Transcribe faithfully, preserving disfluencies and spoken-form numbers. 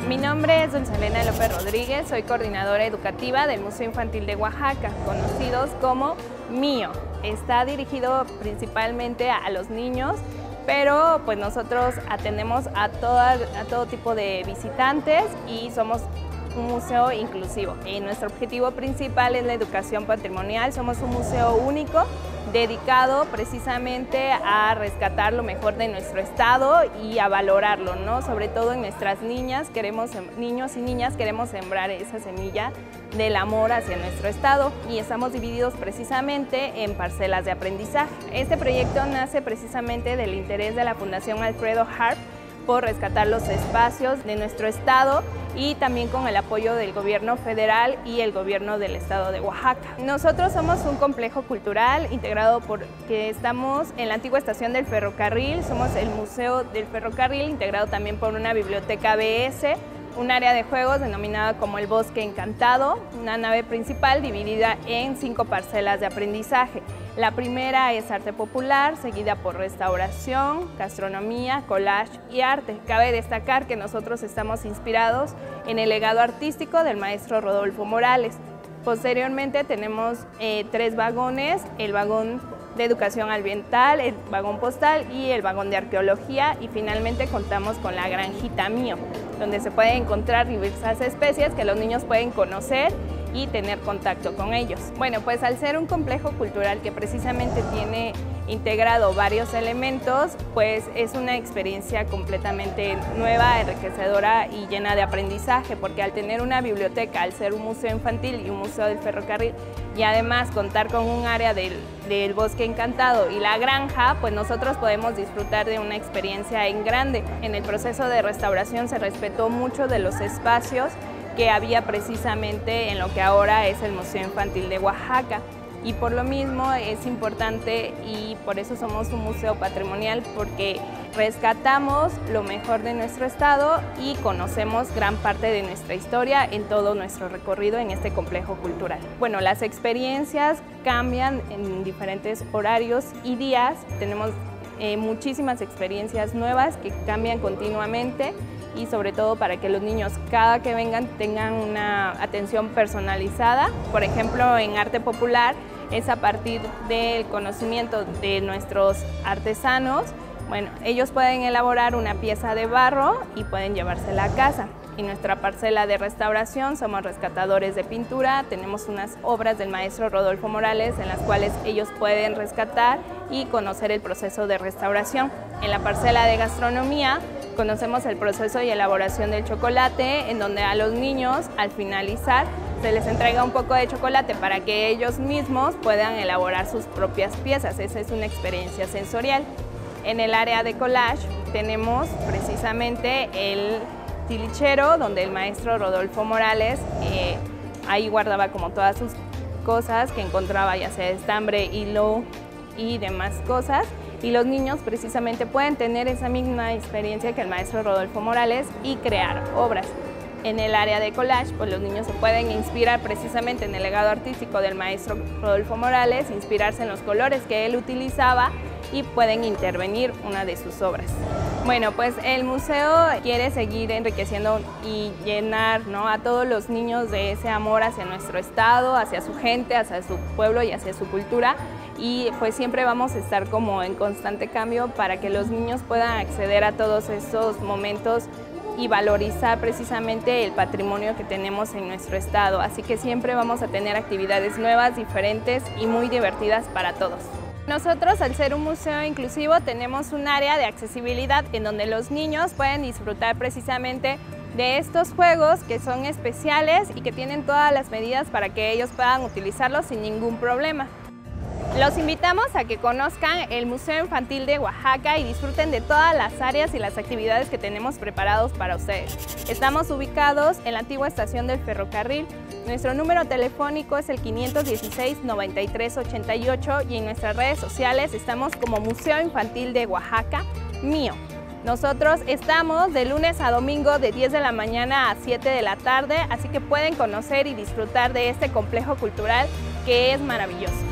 Mi nombre es Dulce Elena López Rodríguez, soy coordinadora educativa del Museo Infantil de Oaxaca, conocidos como MIO. Está dirigido principalmente a los niños, pero pues nosotros atendemos a, toda, a todo tipo de visitantes y somos un museo inclusivo. Y nuestro objetivo principal es la educación patrimonial. Somos un museo único dedicado precisamente a rescatar lo mejor de nuestro estado y a valorarlo, ¿no? Sobre todo en nuestras niñas, queremos, niños y niñas, queremos sembrar esa semilla del amor hacia nuestro estado y estamos divididos precisamente en parcelas de aprendizaje. Este proyecto nace precisamente del interés de la Fundación Alfredo Harp por rescatar los espacios de nuestro estado y también con el apoyo del gobierno federal y el gobierno del estado de Oaxaca. Nosotros somos un complejo cultural integrado porque estamos en la antigua estación del ferrocarril, somos el Museo del Ferrocarril, integrado también por una biblioteca B S, un área de juegos denominada como el Bosque Encantado, una nave principal dividida en cinco parcelas de aprendizaje. La primera es arte popular, seguida por restauración, gastronomía, collage y arte. Cabe destacar que nosotros estamos inspirados en el legado artístico del maestro Rodolfo Morales. Posteriormente tenemos eh, tres vagones, el vagón de educación ambiental, el vagón postal y el vagón de arqueología, y finalmente contamos con la granjita MIO, donde se pueden encontrar diversas especies que los niños pueden conocer y tener contacto con ellos. Bueno, pues al ser un complejo cultural que precisamente tiene integrado varios elementos, pues es una experiencia completamente nueva, enriquecedora y llena de aprendizaje, porque al tener una biblioteca, al ser un museo infantil y un museo del ferrocarril, y además contar con un área del, del Bosque Encantado y la granja, pues nosotros podemos disfrutar de una experiencia en grande. En el proceso de restauración se respetó mucho de los espacios que había precisamente en lo que ahora es el Museo Infantil de Oaxaca. Y por lo mismo es importante y por eso somos un museo patrimonial, porque rescatamos lo mejor de nuestro estado y conocemos gran parte de nuestra historia en todo nuestro recorrido en este complejo cultural. Bueno, las experiencias cambian en diferentes horarios y días. Tenemos eh, muchísimas experiencias nuevas que cambian continuamente, y sobre todo para que los niños cada que vengan tengan una atención personalizada. Por ejemplo, en arte popular es a partir del conocimiento de nuestros artesanos. Bueno, ellos pueden elaborar una pieza de barro y pueden llevársela a casa. En nuestra parcela de restauración somos rescatadores de pintura, tenemos unas obras del maestro Rodolfo Morales en las cuales ellos pueden rescatar y conocer el proceso de restauración. En la parcela de gastronomía conocemos el proceso y elaboración del chocolate, en donde a los niños al finalizar se les entrega un poco de chocolate para que ellos mismos puedan elaborar sus propias piezas. Esa es una experiencia sensorial. En el área de collage tenemos precisamente el tilichero, donde el maestro Rodolfo Morales eh, ahí guardaba como todas sus cosas que encontraba, ya sea estambre, hilo y demás cosas, y los niños precisamente pueden tener esa misma experiencia que el maestro Rodolfo Morales y crear obras. En el área de collage, pues los niños se pueden inspirar precisamente en el legado artístico del maestro Rodolfo Morales, inspirarse en los colores que él utilizaba y pueden intervenir una de sus obras. Bueno, pues el museo quiere seguir enriqueciendo y llenar, ¿no?, a todos los niños de ese amor hacia nuestro estado, hacia su gente, hacia su pueblo y hacia su cultura, y pues siempre vamos a estar como en constante cambio para que los niños puedan acceder a todos esos momentos y valorizar precisamente el patrimonio que tenemos en nuestro estado. Así que siempre vamos a tener actividades nuevas, diferentes y muy divertidas para todos. Nosotros, al ser un museo inclusivo, tenemos un área de accesibilidad en donde los niños pueden disfrutar precisamente de estos juegos que son especiales y que tienen todas las medidas para que ellos puedan utilizarlos sin ningún problema. Los invitamos a que conozcan el Museo Infantil de Oaxaca y disfruten de todas las áreas y las actividades que tenemos preparados para ustedes. Estamos ubicados en la antigua estación del ferrocarril. Nuestro número telefónico es el quinientos dieciséis, noventa y tres, ochenta y ocho, y en nuestras redes sociales estamos como Museo Infantil de Oaxaca, MIO. Nosotros estamos de lunes a domingo de diez de la mañana a siete de la tarde, así que pueden conocer y disfrutar de este complejo cultural que es maravilloso.